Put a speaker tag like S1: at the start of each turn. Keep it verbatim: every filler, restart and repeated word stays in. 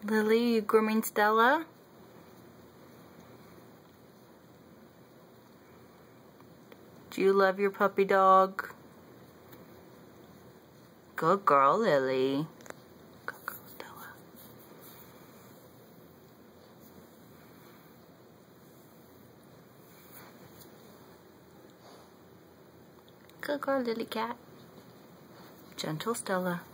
S1: Lily, you grooming Stella? Do you love your puppy dog? Good girl, Lily. Good girl, Stella. Good girl, Lily cat. Gentle Stella.